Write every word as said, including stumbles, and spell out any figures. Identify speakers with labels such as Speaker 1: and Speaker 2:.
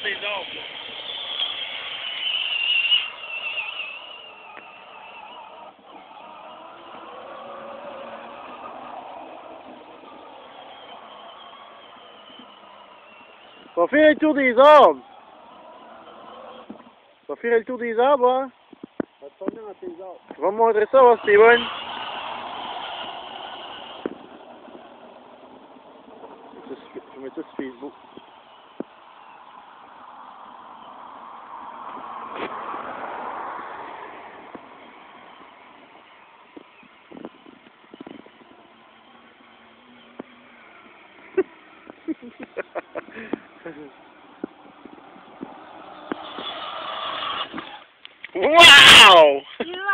Speaker 1: des arbres.
Speaker 2: Va faire le tour des arbres. Va faire le tour des arbres, hein?
Speaker 1: Va te promener dans tes arbres.
Speaker 2: Tu vas me montrer ça, hein, Steven? Je vais mettre ça sur Facebook.
Speaker 1: Wow!